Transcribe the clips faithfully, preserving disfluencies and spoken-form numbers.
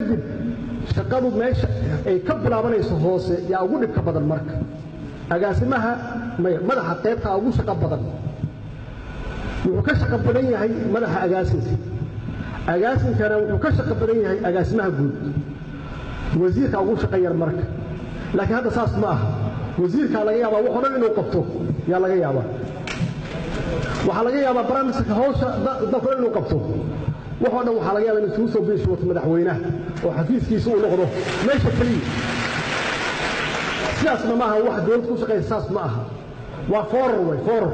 kadib shaqadu meesha ay ka bilaabanayso hoose yaa ugu dhibka badan marka agaasimaha madaxa qaybta ugu shaqo badan wuxuu ka shaqo badan yahay madaxa agaasinka agaasinkana wuxuu ka shaqo badan yahay agaasimaha guud wasiirka ugu shaqo yar marka laakiin hadda saas ma aha wasiirka laga yaabaa wuxuu dhan inuu qabto yaa laga yaabaa waxaa laga yaabaa barnaamijka hawsha dadka inuu qabto wuxuu dhan waxaa laga yaabaa inuu isugu soo biishi wato madaxweynaha oo xafiiskiisa uu noqdo meesha kaliya sidaasna maaha wax dowlad ku shaqaysa saas ma aha waa foorar way foorar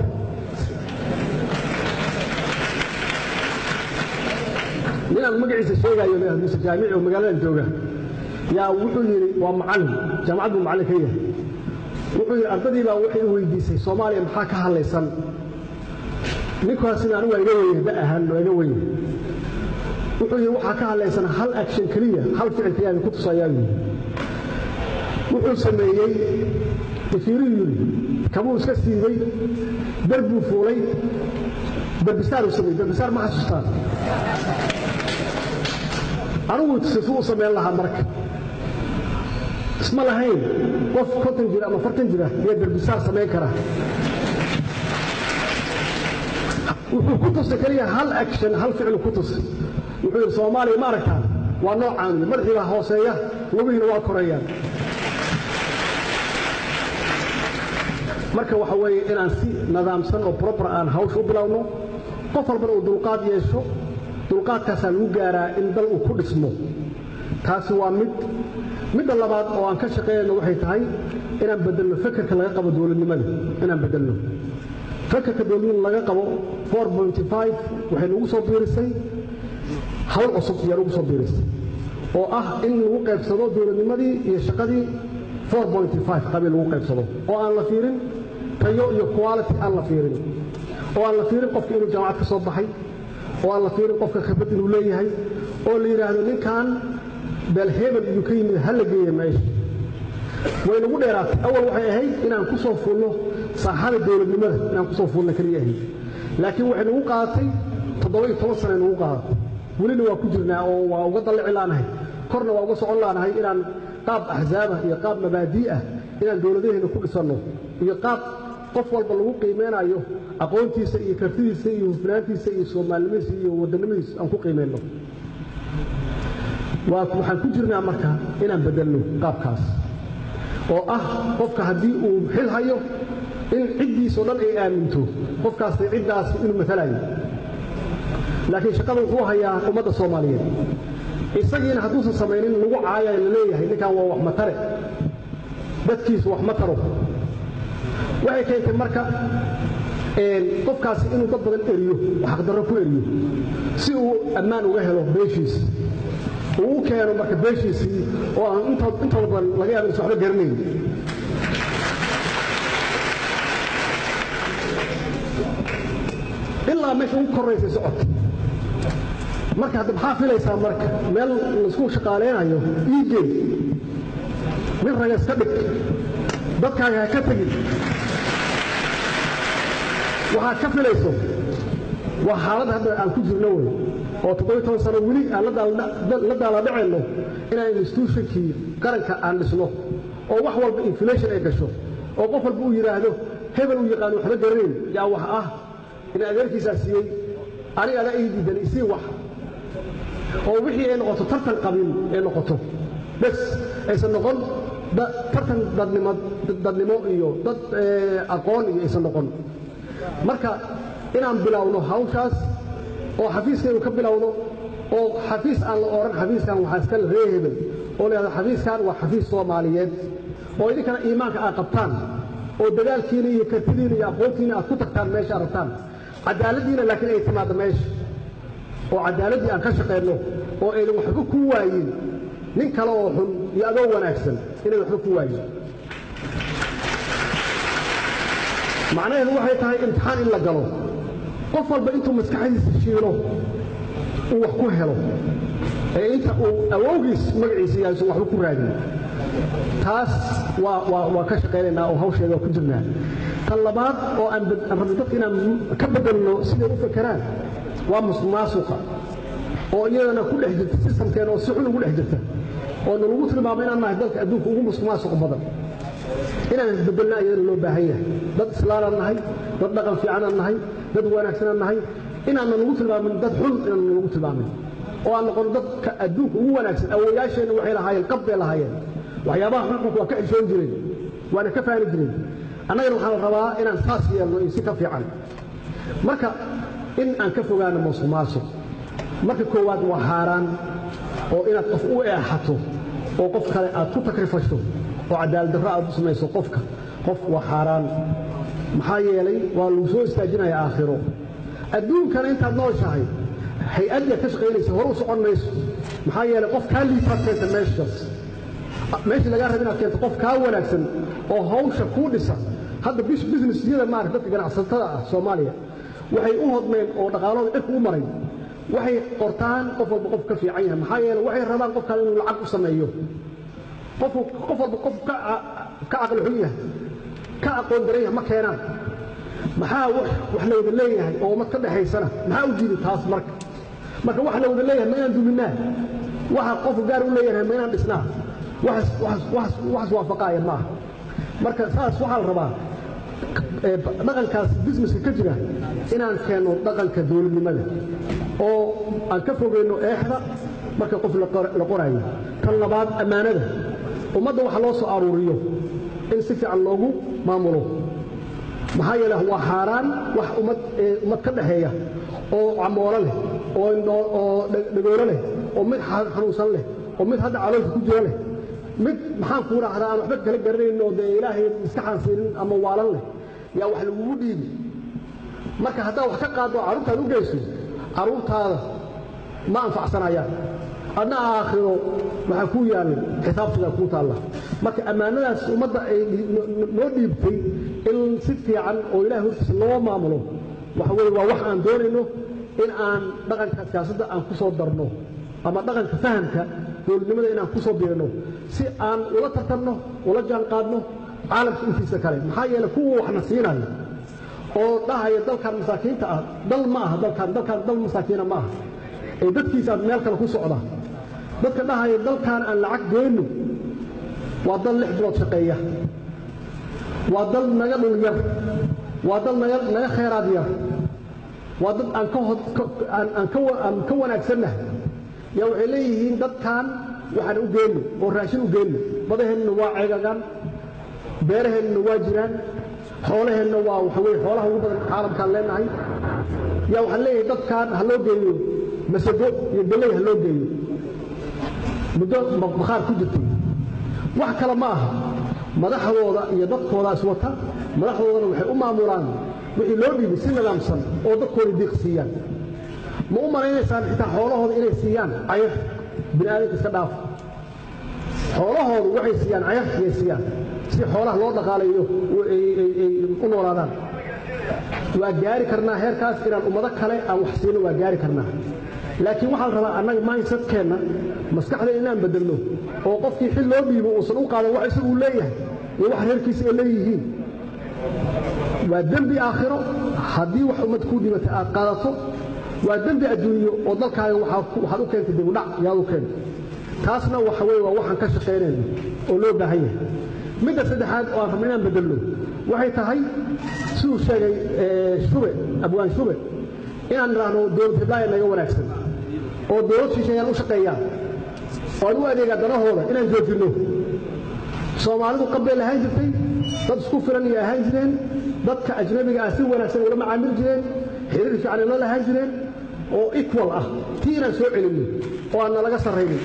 ninaan magaciisa sheegayo mise jaamici oo magaaladan jooga yaa wuxuu yidhi waa macallin jaamacad buu macallin ka yahay wuxuu yidhi ardadii baa waxay weydiisay soomaaliya maxaa ka hadlaysan ninkaasina anigu waa iga weye da ahaan waa iga weye wuxuu yidhi waxaa ka hadlaysan hal action keliya hal ficil keliya ku tusayaa yidhi wuxuu sameeyey tafiiruu yidhi kabuu iska siibay darbuu fuulay darbisaar uu sameeyey darbisaar ma xasuustaan anigu sifu u sameyn lahaa marka isma lahayn qof konton jira ama afartan jira iyo darbisaar sameyn kara wuxuu ku tusay kaliya hal action hal ficil ku tusay wuxuu yidhi soomaaliya ma aragtaan waa noocaan madaxiiba hooseeya lugihiina waa korayaan marka waxa weeye inaan si nidaamsan oo proper aan hawsha u bilowno qof walbana uu dulqaad yeesho dulqaadkaasaa lagu gaaraa in dal uu ku dhismo taasi waa mid midda labaad oo aan ka shaqeynayno waxay tahay inaan bedelno fakarka laga qabo dowladnimada inaan bedelno fakarka dowladnimada laga qabo four point five waxay nagu soo biirisay hawl cusub ayaa nagu soo biirisay oo ah in lagu qaybsado dowladnimadii iyo shaqadii four point five qabiil lagu qaybsado oo aan la fiirin tayo iyo quality aan la fiirin oo aan la fiirin qofka inuu jaamacad ka soo baxay oo aan la fiirin qofka khibrad inuu leeyahay oo la yidhaahdo ninkan beel hebel inuu ka yimid ha la geeya meesha way nagu dheeraatay awal waxay ahayd inaan ku soo fuulno saaxada dowladnimada inaan ku soo fuulno kaliya ahayd laakiin waxay nagu qaadatay toddoba iyo toban sano nagu qaadatay welina waa ku jirnaa oo waa uga dallici laanahay korna waa uga socon laanahay inaan qaab axzaab ah iyo qaab mabaadii ah inaan dowladaheena ku dhisanno iyo qaab qof walba lagu qiimeynayo aqoontiisa iyo kartidiisa iyo hufnaantiisa iyo soomaalinimadiisa iyo wadannimadiisa aan ku qiimeyno waxaan ku jirnaa marka inaan bedelno qaabkaas oo ah qofka haddii uu xil hayo in ciddiisoo dhan ay aaminto qofkaasna ciddaas inuu matalayo laakiin shaqada wuxuu hayaa ummadda soomaaliyeed isagiina hadduusan samaynin lagu caayayo la leeyahay ninkan waa wax matare dadkiisu wax ma taro waxay keentay marka qofkaasi inuu dad badan eriyo xaqdarro ku eriyo si uu ammaan uga helo beeshiisa uu u keeno marka beeshiisii oo aan intooda badan laga yaaba insa waxba garanayn ilaa meesha ugu korraysay socodka marka hadda maxaa filaysaa marka meel laisku shaqaaleynayo iigey nin raga iska dhig dadkaaga ha ka tegin waxaad ka filayso waa xaaladda hadda aan ku jirno wey oo toddoba toban sano weli aan la daala dhacayno inaan institutionkii qaranka aan dhisno oo wax walba inflation ay gasho oo qof walba uu yidhaahdo hebel uu yaqaano waxba garanayn yaa wax ah in adeerkiisaa siiyey aniga adaa ii diidan isii wax oo wixii ay noqoto tartan qabiil ay noqoto bes aysan noqon tartan dadnimo iyo dad aqoon iyo aysan noqon marka inaan bilowno hawshaas oo xafiiskaynu ka bilowno oo xafiis aan la oran xafiiskan waxaa iska ree hebel oo leeyahay xafiiskan waa xafiis soomaaliyeed oo idinkana iimaanka aad qabtaan oo dagaalkiina iyo kartidiina iyo aqoontiina aad ku tagtaan meesha aad rabtaan cadaaladdiina laakiin ay timaado meesha oo cadaaladdii aan ka shaqayno oo aydan waxba ku waayin nin kale oo xun iyo adoo wanaagsan inay waxba ku waayin macnaheedu waxay tahay imtixaan in la galo qof walba intuu maskaxdiisa shiilo uu wax ku helo ee inta uu awowgiis magaciisa yahay waxba ku raadin taas waa waa waa ka shaqeynaynaa oo hawsheeda ku jirnaa tan labaad oo aan rabno dadka inaan ka bedelno siday u fakeraan waa musuqmaasuqa oo iyadana ku dhex jirta systemkeena oo si xun ugu dhex jirta oo lagu tilmaamay inaan nahay dalka adduunka ugu musuqmaasuq badan inaan isbedelna ayadana loo baahan yahay dad islaam nahay dad dhaqan fiican nahay dad wanaagsan nahay inaan lagu tilmaamin dad xun inaan lagu tilmaamin oo aan noqon dadka adduunka ugu wanaagsan awooyaasheena waxay lahaayeen qab bay lahaayeen waxyaabaha xunxunka waa ka xishoon jireen waana ka faani jireen annagana waxaan rabaa inaan saas yeelno in si ka fiican marka in aan ka fogaano musuqmaasuq marka koowaad waa xaaraan oo inaad qof u eexato oo qof kale aad ku takrifasho oo cadaalad darro aad u samayso qofka qof waa xaaraan maxaa yeelay waa lagu soo istaajinayaa aakhiro adduunkana intaad nooshahay hay-adda ka shaqaynaysa hor u socon mayso maxaa yeelay qof kaa liifaad keenta meeshaas meeshii lagaa raba inaad keento qof kaa wanaagsan oo hawsha kuu dhisa hadda businessyada maarata dadka ganacsatada ah soomaaliya waxay u hodmeen oo dhaqaalooda cirka u maray waxay qortaan qof walba qof ka fiican yahay maxaa yeelay waxay rabaan qofkaan inuu lacag u sameeyo qof qof walba qof ka ka aqal xun yahay ka aqoon daran yahay ma keenaan maxaa wax la wada leeyahay oo umad ka dhaxaysana maxaa u jiidi taas marka marka wax la wada leeyahay ma inaan duminaa waxa qof gaar u leeyahay ma inaan dhisnaa wax wax wax wax waafaqaya ma marka saas waxa la rabaa dhaqankaas businesska ka jira inaan keeno dhaqanka dawladnimada oo aan ka fogeyno eexda marka qof la qorayo tan labaad amaanada ummadda waxa loo soo aruuriyo in si fiican loogu maamulo maxaa yeelay waa xaaraan wax ummad ummad ka dhaxeeya oo camoolo leh oo oo dhagoolo leh oo mid xanuunsan leh oo mid hadda caloosha ku jira leh mid maxaan ku raacdaa aan waxba kala garanayno oo ilaahay iska xansiinin ama waalan leh yaa wax lagu dhiibi marka hadda wax ka qaado carruurtaad u geyso carruurtaada ma anfacsanayaan adna aakhiro waxa ku yaal xisaabtiga ku taala marka amaanadaas ummadda ay noo dhiibtay in si fiican oo ilaahay hortiisa loo maamulo waxa weeye waa wax aan doonayno in aan dhaqanka siyaasadda aan ku soo darno ama dhaqanka fahamka dawladnimada in aan ku soo biirno si aan ula tartanno ula jaan qaadno caalamka intiisa kale maxaa yeelay kuwa waxna siinayo oo dhahaya dalkan masaakiinta ah dal ma aha dalkan dalkan dal masaakiina ma aha ee dadkiisa meel kale ku socda dadka dhahaya dalkan aan lacag geyno waa dal lix bilood shaqeeya waa dal naga dhul yar waa dal naga naga khayraad yar waa dad aan ka aan ka aan ka wanaagsannahay yaa waxay leeyihiin dadkan waxaan u geyno oo raashin u geyno badaheenna waa ceegagan beeraheenna waa jiraan xoolaheenna waa waxa weeye xoolaha ugu badan caalamkaan leenahay yaa waxaan leeyahay dadkan ha loo geeyo masago iyo galey ha loo geeyo muddo bakhaar ku jirtay wax kale ma aha madaxdooda iyo dadkoodaas wata madaxdoodana waxay u maamulaan wixii loo dhiibay si nidaamsan oo dadkooda diiqsiiyaan ma u malaynaysaan xitaa xoolahooda inay siiyaan cayar bini'aadamka iska dhaaf xoolahoodu waxay siiyaan cayar iyay siiyaan si xoolaha loo dhaqaalayo u noolaadaan waa gaari karnaa heerkaas inaan ummado kale aan wax siino waa gaari karnaa laakiin waxaa la rabaa annaga mindsetkeenna maskaxda inaan bedelno oo qofkii xil loo dhiibo uusan u qaadan wax isagu leeyahay iyo wax reerkiisa ay leeyihiin waa dembi aakhiro haddii wax ummad kuu dhibatay aad qaadato waa dembi adduunyo oo dalkaaga waxaad u keentay dibudhac yaad u keentay taasna waxa weeye waa waxaan ka shaqaynayno oo loo baahan yahay midda saddexaad oo aan rabno inaan bedelno waxay tahay siduu sheegay shube abwaan shube inaan nidhaahno dowlad hiblaayo naga wanaagsan oo dowlad shisheeyaan u shaqeeyaan oo aan u adeegaa danahooda inaan joojinno soomaalidu qabbay lahaan jirtay dad isku filan iyo ahaan jireen dadka ajnabiga ah si wanaagsan ula macaamili jireen xiriir fiican ula lahaan jireen oo equal ah tii inaan soo celinno oo aan nalaga sarraynin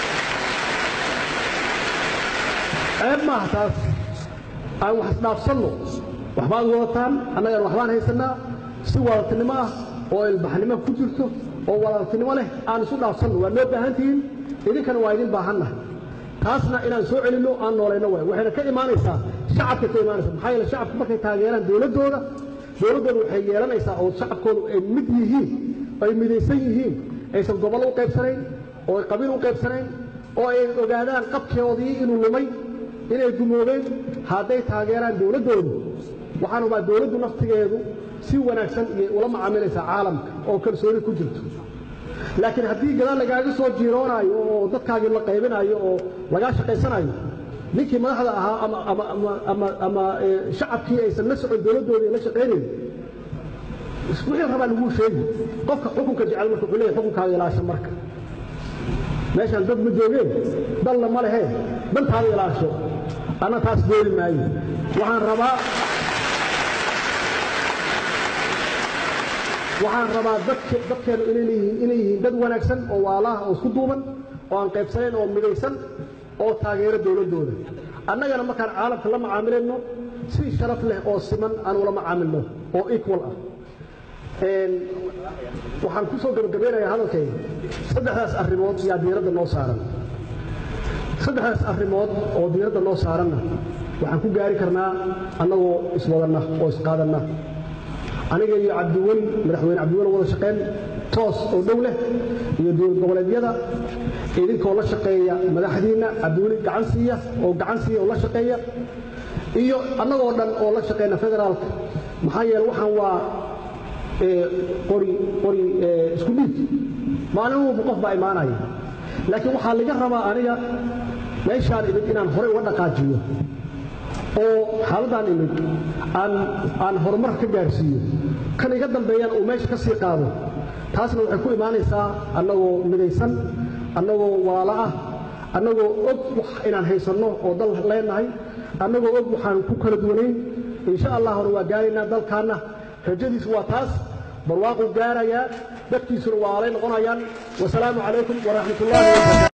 ceeb maaha taas aan wax isdhaafsanno waxbaad wadataan annagana waxbaan haysannaa si walaaltinimo ah oo ilbaxnimo ku jirto oo walaaltinimo leh aan isu dhaafsanno waa noo baahan tihiin idinkana waa idin baahannahay taasna inaan soo celinno aan noolayno waay waxayna ka imaanaysaa shacabka ka imaanaysa maxaa yeele shacabku markay taageeraan dowladdooda dowladdooda waxay yeelanaysaa oo shacabkoodu ay mid yihiin ay midaysan yihiin aysan gobol u qaybsanayn oo ay qabiil u qaybsanayn oo ay ogaadaan qabkeodii inuu lumay inay gumoobeen hadday taageeraan dowladdoodu waxaan hubaa dowladdu naftigeedu si wanaagsan iyo ula macaamilaysaa caalamka oo kalsooni ku jirto laakiin haddii gadaal lagaaga soo jiiroonayo oo dadkaagii la qaybinayo oo lagaa shaqaysanayo ninkii madaxda ahaa ama ama ama ama shacabkii aysan la socon dowladooda la shaqeynayn wixii rabaa lagu sheegi qofka xukunka jecel marka uu leeyahay xukunkaaga ilaasho marka meeshan dad ma joogeen dalla ma lehe dantaada ilaasho ana taas dooli maayo waxaan rabaa waxaan rabaa dadka dadkeenu inay yihiin inay yihiin dad wanaagsan oo waalaha oo isku duuban oo aan qaybsanayn oo midaysan oo taageero dowladooda annagana markaan caalamka la macaamilayno si sharaf leh oo siman aan ula macaamilno oo equal ah een waxaan ku soo gabagabeynayaa hadalkayga saddexdaas arrimood yaa diiradda noo saaran saddexdaas arrimood oo diiradda noo saaranna waxaan ku gaari karnaa annagoo iswadanna oo isqaadanna aniga iyo cabdiweli madaxweyne cabdiweli wada shaqeyn toos oo dhow leh iyo dowlad goboleedyada idinkoo la shaqeeya madaxdiina cabdiweli gacan siiya oo gacan siiya oo la shaqeeya iyo annagoo dhan oo la shaqeeyna federaalka maxaa yeelay waxaan waa qori qori isku dhiib maalin walba qof baa imaanaya laakiin waxaa laga rabaa aniga meeshaan idin inaan horey uga dhaqaajiyo oo xaaladaan imid aan aan horumar ka gaarsiiyo kan iga dambeeyana uu meesha ka sii qaado taasna waxay ku imaanaysaa annagoo midaysan annagoo walaalo ah annagoo og wax inaan haysanno oo dal leenahay annagoo og waxaan ku kala duwanayn insha allahna waa gaaraynaa dalkaanna rajadiisu waa taas barwaaqu gaarayaa dadkiisuna waa alay noqonayaan wasalaamu calaykum waraxmatullaahi wabarakaatu